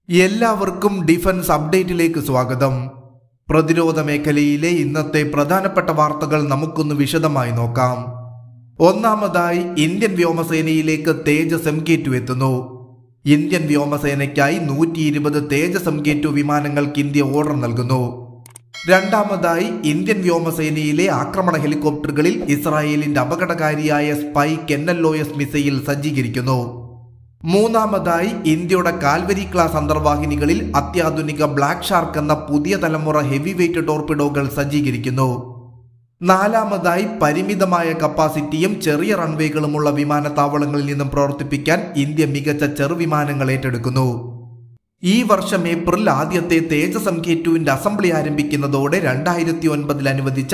എല്ലാവർക്കും ഡിഫൻസ് അപ്ഡേറ്റിലേക്ക് സ്വാഗതം. പ്രതിരോധ മേഖലയിലെ ഇന്നത്തെ പ്രധാനപ്പെട്ട വാർത്തകൾ നമുക്കൊന്ന് വിശദമായി നോക്കാം. ഒന്നാമതായി, ഇന്ത്യൻ വ്യോമസേനയിലേക്ക് തേജസ് MK-2 എത്തുന്നു. ഇന്ത്യൻ വ്യോമസേനയ്ക്കായി 120 തേജസ് MK-2 വിമാനങ്ങൾക്ക് ഇന്ത്യ ഓർഡർ നൽകുന്നു. രണ്ടാമതായി, ഇന്ത്യൻ വ്യോമസേനയിലെ ആക്രമണ ഹെലികോപ്റ്ററുകളിൽ ഇസ്രായേലിന്റെ അപകടകാരിയായ സ്പൈക്ക് NLOS മിസൈൽ സജ്ജീകരിക്കുന്നു. മൂന്നാമതായി, ഇന്ത്യയുടെ കാൽവരി ക്ലാസ് അന്തർവാഹിനികളിൽ അത്യാധുനിക ബ്ലാക്ക് ഷാർക്ക് എന്ന പുതിയ തലമുറ ഹെവി വെയ്റ്റ് ടോർപിഡോകൾ സജ്ജീകരിക്കുന്നു. നാലാമതായി, പരിമിതമായ കപ്പാസിറ്റിയും ചെറിയ റൺവേകളുമുള്ള വിമാനത്താവളങ്ങളിൽ നിന്നും പ്രവർത്തിപ്പിക്കാൻ ഇന്ത്യ മികച്ച ചെറുവിമാനങ്ങൾ ഏറ്റെടുക്കുന്നു. ഈ വർഷം ഏപ്രിൽ ആദ്യത്തെ തേജസ് MK-2 അസംബ്ലി ആരംഭിക്കുന്നതോടെ 2009 അനുവദിച്ച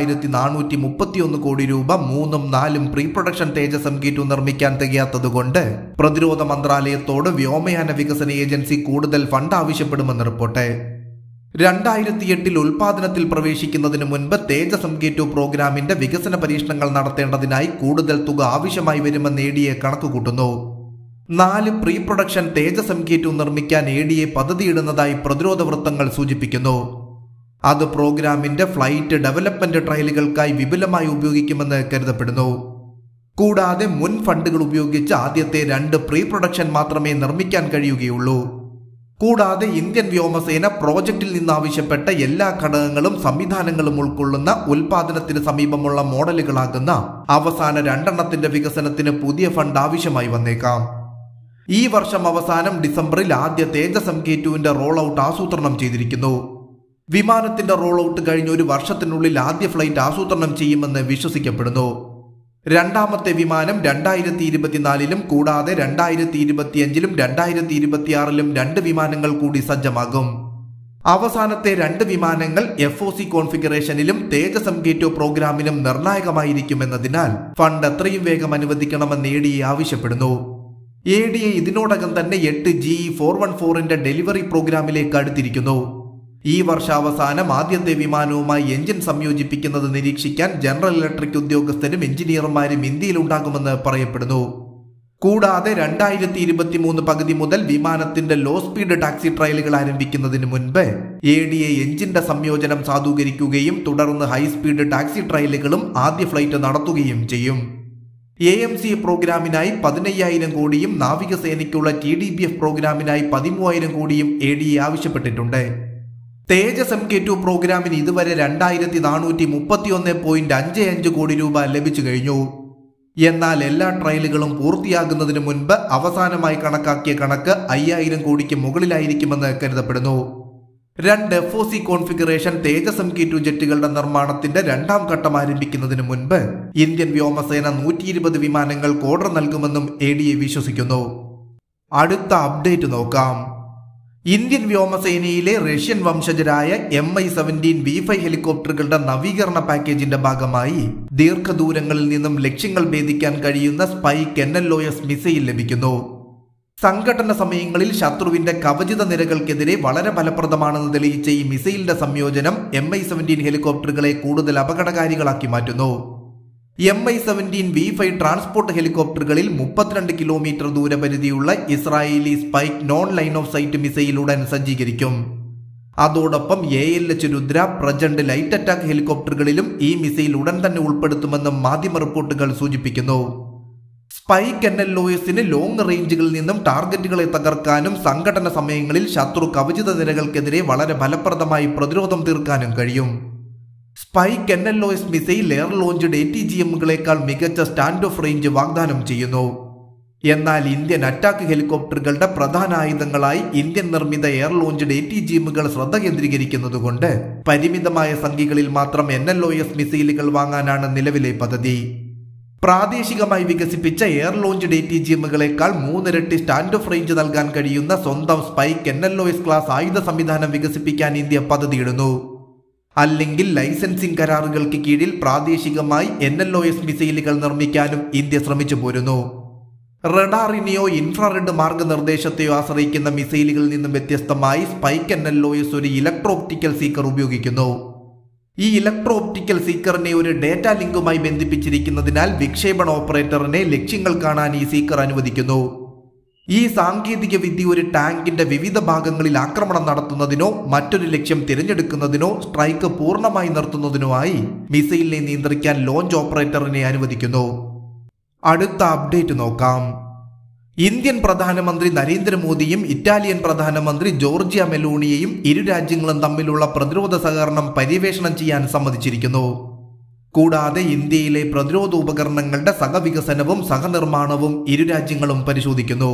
2431 കോടി രൂപ 3ഉം 4ഉം പ്രീ പ്രൊഡക്ഷൻ തേജസ് MK-2 നിർമ്മിക്കാൻ തികയാത്തതുകൊണ്ട് പ്രതിരോധ മന്ത്രാലയത്തോട് വ്യോമയാന വികസന ഏജൻസി കൂടുതൽ ഫണ്ട് ആവശ്യപ്പെടുമെന്ന് റിപ്പോർട്ട്. 2008 ഉൽപാദനത്തിൽ പ്രവേശിക്കുന്നതിന് മുൻപ് തേജസ് MK-2 പ്രോഗ്രാമിന്റെ വികസന പരീക്ഷണങ്ങൾ നടത്തേണ്ടതിനായി കൂടുതൽ തുക ആവശ്യമായി വരുമെന്ന് ADA കണക്കുകൂട്ടുന്നു. 4 പ്രീ പ്രൊഡക്ഷൻ തേജസ് MK-2 നിർമ്മിക്കാൻ ADA പദ്ധതിയിടുന്നതായി പ്രതിരോധ വൃത്തങ്ങൾ സൂചിപ്പിക്കുന്നു. അത് പ്രോഗ്രാമിന്റെ ഫ്ലൈറ്റ് ഡെവലപ്മെന്റ് ട്രയലുകൾക്കായി വിപുലമായി ഉപയോഗിക്കുമെന്ന് കരുതപ്പെടുന്നു. കൂടാതെ മുൻ ഫണ്ടുകൾ ഉപയോഗിച്ച് ആദ്യത്തെ 2 പ്രീ പ്രൊഡക്ഷൻ മാത്രമേ നിർമ്മിക്കാൻ കഴിയുകയുള്ളൂ. കൂടാതെ ഇന്ത്യൻ വ്യോമസേന പ്രോജക്റ്റിൽ നിന്ന് ആവശ്യപ്പെട്ട എല്ലാ ഘടകങ്ങളും സംവിധാനങ്ങളും ഉൾക്കൊള്ളുന്ന ഉൽപാദനത്തിന് സമീപമുള്ള മോഡലുകളാകുന്ന അവസാന 2 വികസനത്തിന് പുതിയ ഫണ്ട് ആവശ്യമായി വന്നേക്കാം. ഈ വർഷം അവസാനം ഡിസംബറിൽ ആദ്യ തേജസ് MK-2 റോൾഔട്ട് ആസൂത്രണം ചെയ്തിരിക്കുന്നു. വിമാനത്തിന്റെ റോൾഔട്ട് കഴിഞ്ഞ ഒരു വർഷത്തിനുള്ളിൽ ആദ്യ ഫ്ലൈറ്റ് ആസൂത്രണം ചെയ്യുമെന്ന് വിശ്വസിക്കപ്പെടുന്നു. രണ്ടാമത്തെ വിമാനം 2024 കൂടാതെ 2025 2026 2 വിമാനങ്ങൾ കൂടി സജ്ജമാകും. അവസാനത്തെ 2 വിമാനങ്ങൾ FOC കോൺഫിഗറേഷനിലും തേജസ് MK-2 പ്രോഗ്രാമിനും നിർണായകമായിരിക്കുമെന്നതിനാൽ ഫണ്ട് എത്രയും വേഗം അനുവദിക്കണമെന്ന് ADA ആവശ്യപ്പെടുന്നു. ADA ഇതിനോടകം തന്നെ 8 GE414 ഡെലിവറി പ്രോഗ്രാമിലേക്ക് അടുത്തിരിക്കുന്നു. ഈ വർഷാവസാനം ആദ്യത്തെ വിമാനവുമായി എഞ്ചിൻ സംയോജിപ്പിക്കുന്നത് നിരീക്ഷിക്കാൻ ജനറൽ ഇലക്ട്രിക് ഉദ്യോഗസ്ഥരും എഞ്ചിനീയർമാരും ഇന്ത്യയിൽ ഉണ്ടാകുമെന്ന് പറയപ്പെടുന്നു. കൂടാതെ 2023 പകുതി മുതൽ വിമാനത്തിന്റെ ലോ സ്പീഡ് ടാക്സി ട്രയലുകൾ ആരംഭിക്കുന്നതിന് മുൻപ് ADA എഞ്ചിന്റെ സംയോജനം സാധൂകരിക്കുകയും തുടർന്ന് ഹൈ സ്പീഡ് ടാക്സി ട്രയലുകളും ആദ്യ ഫ്ലൈറ്റ് നടത്തുകയും ചെയ്യും. AMC പ്രോഗ്രാമിനായി 15,000 കോടിയും നാവികസേനയ്ക്കുള്ള TDBF പ്രോഗ്രാമിനായി 13,000 കോടിയും ADA ആവശ്യപ്പെട്ടിട്ടുണ്ട്. തേജസ് MK-2 പ്രോഗ്രാമിന് ഇതുവരെ 2431.55 കോടി രൂപ ലഭിച്ചു കഴിഞ്ഞു. എന്നാൽ എല്ലാ ട്രയലുകളും പൂർത്തിയാകുന്നതിന് മുൻപ് അവസാനമായി കണക്കാക്കിയ കണക്ക് 5,000 കോടിക്ക് മുകളിലായിരിക്കുമെന്ന് കരുതപ്പെടുന്നു. 2 FOC കോൺഫിഗറേഷൻ തേജസ് MK-2 ജെറ്റുകളുടെ നിർമ്മാണത്തിന്റെ 2ാം ഘട്ടം ആരംഭിക്കുന്നതിന് മുൻപ് ഇന്ത്യൻ വ്യോമസേന 120 വിമാനങ്ങൾക്ക് ഓർഡർ നൽകുമെന്നും ADA വിശ്വസിക്കുന്നു. അടുത്ത അപ്ഡേറ്റ് നോക്കാം. ഇന്ത്യൻ വ്യോമസേനയിലെ റഷ്യൻ വംശജരായ MI-17 V5 ഹെലികോപ്റ്ററുകളുടെ നവീകരണ പാക്കേജിന്റെ ഭാഗമായി ദീർഘദൂരങ്ങളിൽ നിന്നും ലക്ഷ്യങ്ങൾ ഭേദിക്കാൻ കഴിയുന്ന സ്പൈക്ക് NLOS മിസൈൽ ലഭിക്കുന്നു. സംഘട്ടന സമയങ്ങളിൽ ശത്രുവിന്റെ കവചിത നിരകൾക്കെതിരെ വളരെ ഫലപ്രദമാണെന്ന് തെളിയിച്ച ഈ മിസൈലിന്റെ സംയോജനം MI-17 ഹെലികോപ്റ്ററുകളെ കൂടുതൽ അപകടകാരികളാക്കി മാറ്റുന്നു. MI-17 V5 ട്രാൻസ്പോർട്ട് ഹെലികോപ്റ്ററുകളിൽ 32 കിലോമീറ്റർ ദൂരപരിധിയുള്ള Israeli spike non line of sight missile ഉടൻ സജ്ജീകരിക്കും. അതോടൊപ്പം ALH Rudra, Prachand light attack ഹെലികോപ്റ്ററുകളിലും ഈ മിസൈൽ ഉടൻ തന്നെ ഉൾപ്പെടുത്തുമെന്നും മാധ്യമ റിപ്പോർട്ടുകൾ സൂചിപ്പിക്കുന്നു. സ്പൈക്ക് NLOSന് ലോങ് റേഞ്ചുകളിൽ നിന്നും ടാർഗറ്റുകളെ തകർക്കാനും സംഘടന സമയങ്ങളിൽ ശത്രു കവചിത നിരകൾക്കെതിരെ വളരെ ഫലപ്രദമായി പ്രതിരോധം തീർക്കാനും കഴിയും. Spike NLOS missile air launched ATGMകളേക്കാൾ മികച്ച സ്റ്റാൻഡ് ഓഫ് റേഞ്ച് വാഗ്ദാനം ചെയ്യുന്നു. എന്നാൽ ഇന്ത്യൻ അറ്റാക്ക് ഹെലികോപ്റ്ററുകളുടെ പ്രധാന ആയുധങ്ങളായി ഇന്ത്യൻ നിർമ്മിത എയർ ലോഞ്ച്ഡ് ATGMകൾ ശ്രദ്ധ കേന്ദ്രീകരിക്കുന്നതുകൊണ്ട് പരിമിതമായ സംഖ്യകളിൽ മാത്രം NLOS മിസൈലുകൾ വാങ്ങാനാണ് നിലവിലെ പദ്ധതി. പ്രാദേശികമായി വികസിപ്പിച്ച എയർ ലോഞ്ച്ഡ് ATGMകളേക്കാൾ 3 ഇരട്ടി സ്റ്റാൻഡ് ഓഫ് റേഞ്ച് നൽകാൻ കഴിയുന്ന സ്വന്തം സ്പൈക്ക് NLOS ക്ലാസ് ആയുധ സംവിധാനം വികസിപ്പിക്കാൻ ഇന്ത്യ പദ്ധതിയിടുന്നു. അല്ലെങ്കിൽ ലൈസൻസിംഗ് കരാറുകൾക്ക് കീഴിൽ പ്രാദേശികമായി NLOS മിസൈലുകൾ നിർമ്മിക്കാനും ഇന്ത്യ ശ്രമിച്ചു പോരുന്നു. റഡാറിനെയോ ഇൻഫ്രാറെഡ് മാർഗനിർദ്ദേശത്തെയോ ആശ്രയിക്കുന്ന മിസൈലുകളിൽ നിന്നും വ്യത്യസ്തമായി സ്പൈക്ക് NLOS ഒരു ഇലക്ട്രോ ഒപ്റ്റിക്കൽ സീക്കർ ഉപയോഗിക്കുന്നു. ഈ ഇലക്ട്രോ ഒപ്റ്റിക്കൽ സീക്കറിനെ ഒരു ഡേറ്റ ലിങ്കുമായി ബന്ധിപ്പിച്ചിരിക്കുന്നതിനാൽ വിക്ഷേപണ ഓപ്പറേറ്ററിനെ ലക്ഷ്യങ്ങൾ കാണാൻ ഈ സീക്കർ അനുവദിക്കുന്നു. ഈ സാങ്കേതിക വിദ്യ ഒരു ടാങ്കിന്റെ വിവിധ ഭാഗങ്ങളിൽ ആക്രമണം നടത്തുന്നതിനോ മറ്റൊരു ലക്ഷ്യം തിരഞ്ഞെടുക്കുന്നതിനോ സ്ട്രൈക്ക് പൂർണ്ണമായി നിർത്തുന്നതിനോ ആയി മിസൈലിനെ നിയന്ത്രിക്കാൻ ലോഞ്ച് ഓപ്പറേറ്ററിനെ അനുവദിക്കുന്നു. അടുത്ത അപ്ഡേറ്റ് നോക്കാം. ഇന്ത്യൻ പ്രധാനമന്ത്രി നരേന്ദ്രമോദിയും ഇറ്റാലിയൻ പ്രധാനമന്ത്രി ജോർജിയ മെലോണിയെയും ഇരു രാജ്യങ്ങളും തമ്മിലുള്ള പ്രതിരോധ സഹകരണം പര്യവേഷണം ചെയ്യാൻ സമ്മതിച്ചിരിക്കുന്നു. കൂടാതെ ഇന്ത്യയിലെ പ്രതിരോധ ഉപകരണങ്ങളുടെ സഹവികസനവും സഹനിർമ്മാണവും ഇരു രാജ്യങ്ങളും പരിശോധിക്കുന്നു.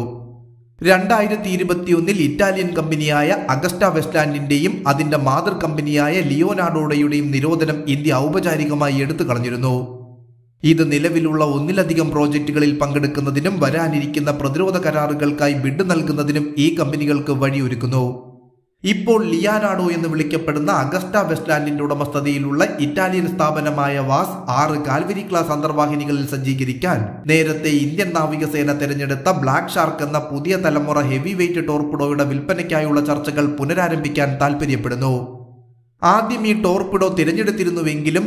2021 ഇറ്റാലിയൻ കമ്പനിയായ അഗസ്റ്റ വെസ്റ്റ്ലാൻഡിന്റെയും അതിന്റെ മാതൃ കമ്പനിയായ ലിയോനാർഡോയുടെയും നിരോധനം ഇന്ത്യ ഔപചാരികമായി എടുത്തു കളഞ്ഞിരുന്നു. ഇത് നിലവിലുള്ള ഒന്നിലധികം പ്രോജക്റ്റുകളിൽ പങ്കെടുക്കുന്നതിനും വരാനിരിക്കുന്ന പ്രതിരോധ കരാറുകൾക്കായി ബിഡ് നൽകുന്നതിനും ഈ കമ്പനികൾക്ക് വഴിയൊരുക്കുന്നു. ഇപ്പോൾ ലിയോനാർഡോ എന്ന് വിളിക്കപ്പെടുന്ന അഗസ്റ്റ വെസ്റ്റ്ലാൻഡിന്റെ ഉടമസ്ഥതയിലുള്ള ഇറ്റാലിയൻ സ്ഥാപനമായ വാസ് 6 കാൽവരി ക്ലാസ് അന്തർവാഹിനികളിൽ സജ്ജീകരിക്കാൻ നേരത്തെ ഇന്ത്യൻ നാവികസേന തെരഞ്ഞെടുത്ത ബ്ലാക്ക് ഷാർക്ക് എന്ന പുതിയ തലമുറ ഹെവി വെയ്റ്റ് ടോർപിഡോയുടെ വിൽപ്പനയ്ക്കായുള്ള ചർച്ചകൾ പുനരാരംഭിക്കാൻ താൽപര്യപ്പെടുന്നു. ആദ്യം ഈ ടോർപിഡോ തിരഞ്ഞെടുത്തിരുന്നുവെങ്കിലും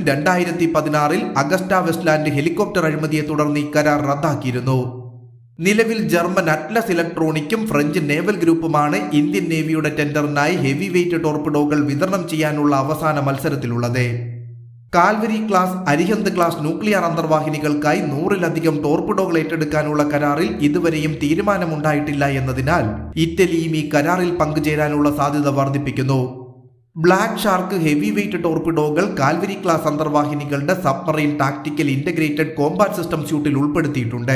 2016 അഗസ്റ്റ വെസ്റ്റ്ലാൻഡ് ഹെലികോപ്റ്റർ അഴിമതിയെ തുടർന്ന് ഈ കരാർ റദ്ദാക്കിയിരുന്നു. നിലവിൽ ജർമ്മൻ അറ്റ്ലസ് ഇലക്ട്രോണിക്കും ഫ്രഞ്ച് നേവൽ ഗ്രൂപ്പുമാണ് ഇന്ത്യൻ നേവിയുടെ ടെൻഡറിനായി ഹെവി വെയ്റ്റ് ടോർപിഡോകൾ വിതരണം ചെയ്യാനുള്ള അവസാന മത്സരത്തിലുള്ളത്. Kalvari class, Arihant class nuclear അന്തർവാഹിനികൾക്കായി 100-ലധികം ടോർപിഡോകൾ ഏറ്റെടുക്കാനുള്ള കരാറിൽ ഇതുവരെയും തീരുമാനമുണ്ടായിട്ടില്ല എന്നതിനാൽ ഇറ്റലിയും ഈ കരാറിൽ പങ്കുചേരാനുള്ള സാധ്യത വർദ്ധിപ്പിക്കുന്നു. ബ്ലാക്ക് ഷാർക്ക് ഹെവി വെയ്റ്റ് ടോർപിഡോകൾ കാൽവരി ക്ലാസ് അന്തർവാഹിനികളുടെ submarine tactical integrated combat system സ്യൂട്ടിൽ ഉൾപ്പെടുത്തിയിട്ടുണ്ട്.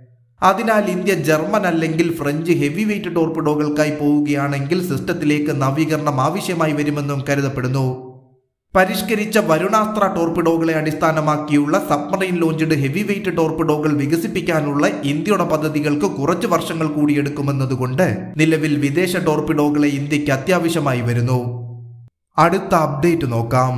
അതിനാൽ ഇന്ത്യ ജർമ്മൻ അല്ലെങ്കിൽ ഫ്രഞ്ച് ഹെവി വെയ്റ്റ് ടോർപിഡോകൾക്കായി പോവുകയാണെങ്കിൽ സിസ്റ്റത്തിലേക്ക് നവീകരണം ആവശ്യമായി വരുമെന്നും കരുതപ്പെടുന്നു. പരിഷ്കരിച്ച വരുണാസ്ത്ര ടോർപിഡോകളെ അടിസ്ഥാനമാക്കിയുള്ള സബ്മറൈൻ ലോഞ്ച്ഡ് ഹെവി വെയ്റ്റ് ടോർപിഡോകൾ വികസിപ്പിക്കാനുള്ള ഇന്ത്യയുടെ പദ്ധതികൾക്ക് കുറച്ച് വർഷങ്ങൾ കൂടി എടുക്കുമെന്നതുകൊണ്ട് നിലവിൽ വിദേശ ടോർപിഡോകളെ ഇന്ത്യക്ക് അത്യാവശ്യമായി വരുന്നു. അടുത്ത അപ്ഡേറ്റ് നോക്കാം.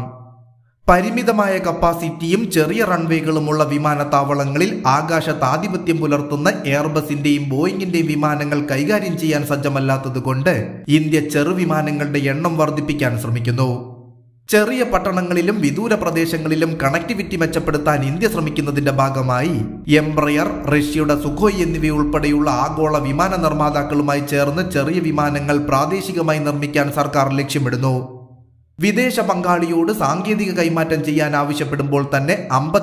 പരിമിതമായ കപ്പാസിറ്റിയും ചെറിയ റൺവേകളുമുള്ള വിമാനത്താവളങ്ങളിൽ ആകാശത്ത് ആധിപത്യം പുലർത്തുന്ന എയർബസിന്റെയും ബോയിങ്ങിന്റെയും വിമാനങ്ങൾ കൈകാര്യം ചെയ്യാൻ സജ്ജമല്ലാത്തതുകൊണ്ട് ഇന്ത്യ ചെറുവിമാനങ്ങളുടെ എണ്ണം വർദ്ധിപ്പിക്കാൻ ശ്രമിക്കുന്നു. ചെറിയ പട്ടണങ്ങളിലും വിദൂര പ്രദേശങ്ങളിലും കണക്ടിവിറ്റി മെച്ചപ്പെടുത്താൻ ഇന്ത്യ ശ്രമിക്കുന്നതിന്റെ ഭാഗമായി എംബ്രയർ, റഷ്യയുടെ സുഖോയ് എന്നിവയുൾപ്പെടെയുള്ള ആഗോള വിമാന നിർമ്മാതാക്കളുമായി ചേർന്ന് ചെറിയ വിമാനങ്ങൾ പ്രാദേശികമായി നിർമ്മിക്കാൻ സർക്കാർ ലക്ഷ്യമിടുന്നു. വിദേശ പങ്കാളിയോട് സാങ്കേതിക കൈമാറ്റം ചെയ്യാൻ ആവശ്യപ്പെടുമ്പോൾ തന്നെ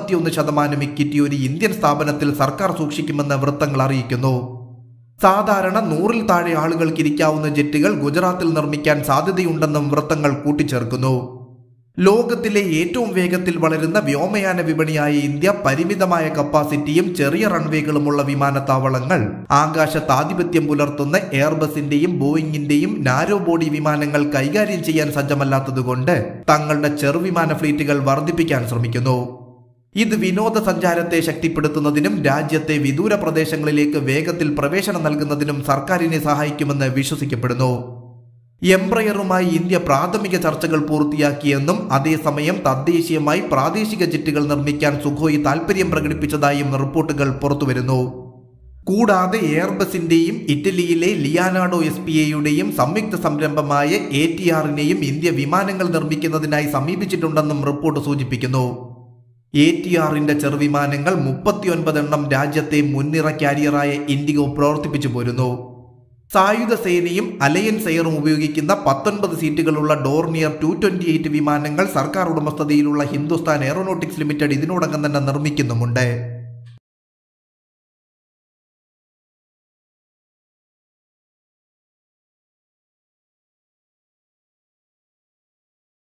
51% ഇക്വിറ്റി ഒരു ഇന്ത്യൻ സ്ഥാപനത്തിൽ സർക്കാർ സൂക്ഷിക്കുമെന്ന് വൃത്തങ്ങൾ അറിയിക്കുന്നു. സാധാരണ 100-ൽ താഴെ ആളുകൾക്ക് ഇരിക്കാവുന്ന ജെറ്റുകൾ ഗുജറാത്തിൽ നിർമ്മിക്കാൻ സാധ്യതയുണ്ടെന്നും വൃത്തങ്ങൾ കൂട്ടിച്ചേർക്കുന്നു. ലോകത്തിലെ ഏറ്റവും വേഗത്തിൽ വളരുന്ന വ്യോമയാന വിപണിയായ ഇന്ത്യ പരിമിതമായ കപ്പാസിറ്റിയും ചെറിയ റൺവേകളുമുള്ള വിമാനത്താവളങ്ങൾ, ആകാശത്ത് ആധിപത്യം പുലർത്തുന്ന എയർബസിന്റെയും ബോയിങ്ങിന്റെയും നാരോ ബോഡി വിമാനങ്ങൾ കൈകാര്യം ചെയ്യാൻ സജ്ജമല്ലാത്തതുകൊണ്ട് തങ്ങളുടെ ചെറുവിമാന ഫ്ലീറ്റുകൾ വർദ്ധിപ്പിക്കാൻ ശ്രമിക്കുന്നു. ഇത് വിനോദസഞ്ചാരത്തെ ശക്തിപ്പെടുത്തുന്നതിനും രാജ്യത്തെ വിദൂര പ്രദേശങ്ങളിലേക്ക് വേഗത്തിൽ പ്രവേശനം നൽകുന്നതിനും സർക്കാരിനെ സഹായിക്കുമെന്ന് വിശ്വസിക്കപ്പെടുന്നു. എംബ്രയറുമായി ഇന്ത്യ പ്രാഥമിക ചർച്ചകൾ പൂർത്തിയാക്കിയെന്നും അതേസമയം തദ്ദേശീയമായി പ്രാദേശിക ജെറ്റുകൾ നിർമ്മിക്കാൻ സുഖോയ് താൽപര്യം പ്രകടിപ്പിച്ചതായും റിപ്പോർട്ടുകൾ പുറത്തുവരുന്നു. കൂടാതെ എയർബസിന്റെയും ഇറ്റലിയിലെ ലിയോനാർഡോ SPAയുടെയും സംയുക്ത സംരംഭമായ ATRനെയും ഇന്ത്യ വിമാനങ്ങൾ നിർമ്മിക്കുന്നതിനായി സമീപിച്ചിട്ടുണ്ടെന്നും റിപ്പോർട്ട് സൂചിപ്പിക്കുന്നു. ATRന്റെ ചെറുവിമാനങ്ങൾ 39 രാജ്യത്തെ മുൻനിര കാരിയറായ ഇൻഡിഗോ പ്രവർത്തിപ്പിച്ചു പോരുന്നു. സായുധ സേനയും അലയൻസ് എയറും ഉപയോഗിക്കുന്ന 19 സീറ്റുകളുള്ള ഡോർണിയർ 228 വിമാനങ്ങൾ സർക്കാർ ഉടമസ്ഥതയിലുള്ള ഹിന്ദുസ്ഥാൻ എയറോനോട്ടിക്സ് ലിമിറ്റഡ് ഇതിനോടകം തന്നെ നിർമ്മിക്കുന്നുമുണ്ട്.